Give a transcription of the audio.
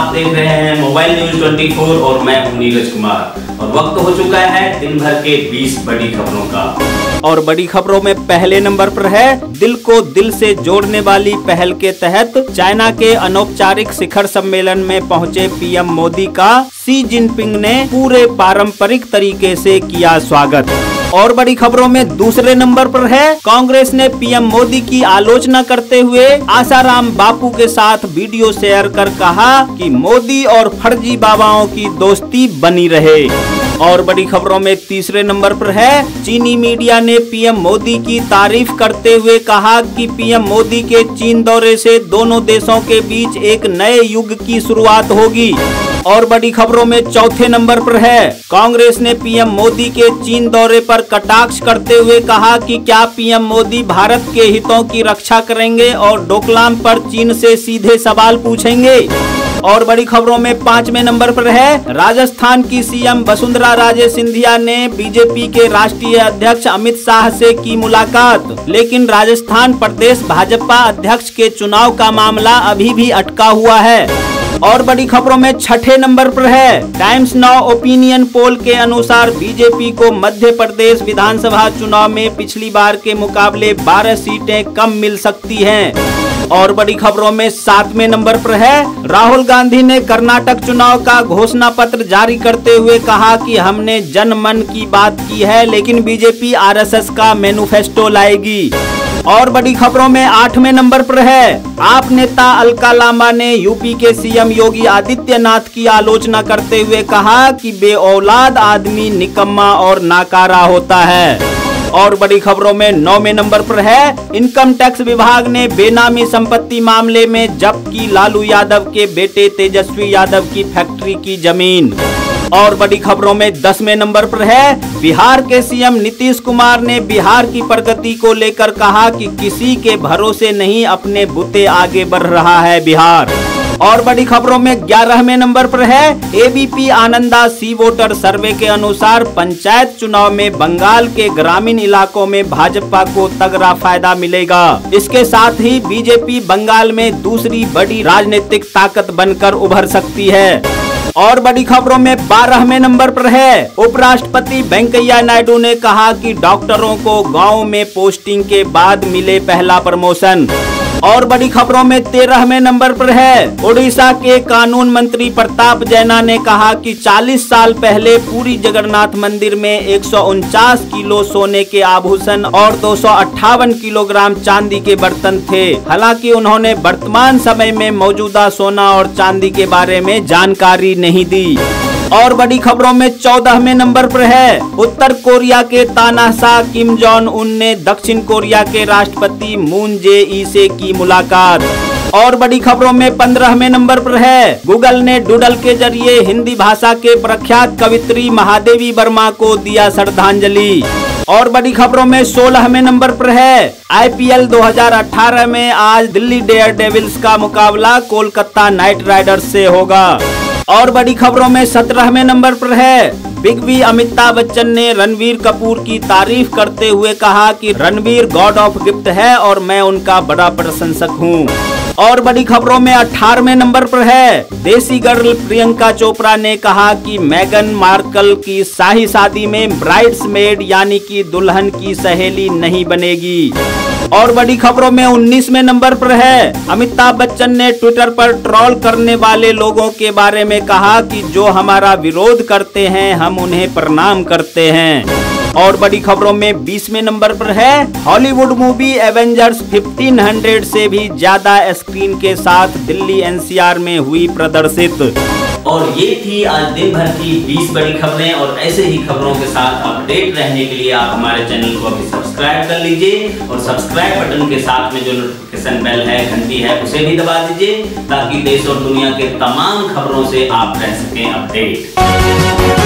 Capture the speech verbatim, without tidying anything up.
आप देख रहे हैं मोबाइल न्यूज चौबीस और मैं हूं नीरज कुमार और वक्त हो चुका है दिन भर के बीस बड़ी खबरों का। और बड़ी खबरों में पहले नंबर पर है, दिल को दिल से जोड़ने वाली पहल के तहत चाइना के अनौपचारिक शिखर सम्मेलन में पहुंचे पीएम मोदी का शी जिनपिंग ने पूरे पारंपरिक तरीके से किया स्वागत। और बड़ी खबरों में दूसरे नंबर पर है, कांग्रेस ने पीएम मोदी की आलोचना करते हुए आसाराम बापू के साथ वीडियो शेयर कर कहा कि मोदी और फर्जी बाबाओं की दोस्ती बनी रहे। और बड़ी खबरों में तीसरे नंबर पर है, चीनी मीडिया ने पीएम मोदी की तारीफ करते हुए कहा कि पीएम मोदी के चीन दौरे से दोनों देशों के बीच एक नए युग की शुरुआत होगी। और बड़ी खबरों में चौथे नंबर पर है, कांग्रेस ने पीएम मोदी के चीन दौरे पर कटाक्ष करते हुए कहा कि क्या पीएम मोदी भारत के हितों की रक्षा करेंगे और डोकलाम पर चीन से सीधे सवाल पूछेंगे। और बड़ी खबरों में पांचवें नंबर पर है, राजस्थान की सीएम वसुंधरा राजे सिंधिया ने बीजेपी के राष्ट्रीय अध्यक्ष अमित शाह से की मुलाकात, लेकिन राजस्थान प्रदेश भाजपा अध्यक्ष के चुनाव का मामला अभी भी अटका हुआ है। और बड़ी खबरों में छठे नंबर पर है, टाइम्स नाउ ओपिनियन पोल के अनुसार बीजेपी को मध्य प्रदेश विधानसभा चुनाव में पिछली बार के मुकाबले बारह सीटें कम मिल सकती हैं। और बड़ी खबरों में सातवें नंबर पर है, राहुल गांधी ने कर्नाटक चुनाव का घोषणा पत्र जारी करते हुए कहा कि हमने जन मन की बात की है, लेकिन बीजेपी आरएसएस का मैनिफेस्टो लाएगी। और बड़ी खबरों में आठवें नंबर पर है, आप नेता अलका लांबा ने यूपी के सीएम योगी आदित्यनाथ की आलोचना करते हुए कहा कि बेऔलाद आदमी निकम्मा और नाकारा होता है। और बड़ी खबरों में नौवें नंबर पर है, इनकम टैक्स विभाग ने बेनामी संपत्ति मामले में जब्त की लालू यादव के बेटे तेजस्वी यादव की फैक्ट्री की जमीन। और बड़ी खबरों में दसवें नंबर पर है, बिहार के सीएम नीतीश कुमार ने बिहार की प्रगति को लेकर कहा कि किसी के भरोसे नहीं अपने बुते आगे बढ़ रहा है बिहार। और बड़ी खबरों में ग्यारहवें नंबर पर है, ABP Ananda C voter survey के अनुसार पंचायत चुनाव में बंगाल के ग्रामीण इलाकों में भाजपा को तगड़ा फायदा मिलेगा। इसके साथ ही बीजेपी बंगाल में दूसरी बड़ी राजनीतिक ताकत बनकर उभर सकती है। और बड़ी खबरों में बारहवें नंबर पर है, उपराष्ट्रपति वेंकैया नायडू ने कहा कि डॉक्टरों को गांव में पोस्टिंग के बाद मिले पहला प्रमोशन। और बड़ी खबरों में तेरहवें नंबर पर है, ओडिशा के कानून मंत्री प्रताप जैना ने कहा कि चालीस साल पहले पूरी जगन्नाथ मंदिर में एक सौ उनचास किलो सोने के आभूषण और दो सौ अट्ठावन किलोग्राम चांदी के बर्तन थे। हालांकि उन्होंने वर्तमान समय में मौजूदा सोना और चांदी के बारे में जानकारी नहीं दी। और बड़ी खबरों में चौदहवें नंबर पर है, उत्तर कोरिया के तानाशाह किम जोंग उन ने दक्षिण कोरिया के राष्ट्रपति मून जे ई से की मुलाकात। और बड़ी खबरों में पंद्रहवें नंबर पर है, गूगल ने डूडल के जरिए हिंदी भाषा के प्रख्यात कवित्री महादेवी वर्मा को दिया श्रद्धांजलि। और बड़ी खबरों में सोलहवें नंबर पर है, आईपीएल दो हज़ार अठारह में आज दिल्ली डेयरडेविल्स का मुकाबला कोलकाता नाइट राइडर्स से होगा। और बड़ी खबरों में सत्रहवें नंबर पर है, बिग बी अमिताभ बच्चन ने रणवीर कपूर की तारीफ करते हुए कहा कि रणवीर गॉड ऑफ गिफ्ट है और मैं उनका बड़ा प्रशंसक हूं। और बड़ी खबरों में अठारहवें नंबर पर है, देसी गर्ल प्रियंका चोपड़ा ने कहा कि मेगन मार्कल की शाही शादी में ब्राइड्समेड यानी कि दुल्हन की सहेली नहीं बनेगी। और बड़ी खबरों में उन्नीसवें नंबर पर है, अमिताभ बच्चन ने ट्विटर पर ट्रोल करने वाले लोगों के बारे में कहा कि जो हमारा विरोध करते हैं हम उन्हें प्रणाम करते हैं। और बड़ी खबरों में बीसवें नंबर पर है, हॉलीवुड मूवी एवेंजर्स पंद्रह सौ से भी ज्यादा स्क्रीन के साथ दिल्ली एनसीआर में हुई प्रदर्शित। और ये थी आज दिन भर की बीस बड़ी खबरें और ऐसे ही खबरों के साथ अपडेट रहने के लिए आप हमारे चैनल को अभी सब्सक्राइब कर लीजिए और सब्सक्राइब बटन के साथ में जो नोटिफिकेशन बेल है, घंटी है, उसे भी दबा दीजिए ताकि देश और दुनिया के तमाम खबरों से आप रह सकें अपडेट।